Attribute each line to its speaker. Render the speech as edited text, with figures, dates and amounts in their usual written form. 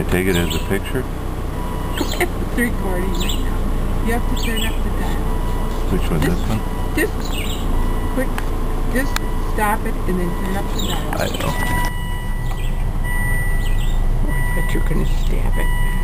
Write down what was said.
Speaker 1: take it as a picture?
Speaker 2: It's recording right now. You have to turn up the dial.
Speaker 1: Which one, this one?
Speaker 2: Just quick, just stop it and then turn up the dial.
Speaker 1: I know.
Speaker 2: Oh, I thought you were going to stab it.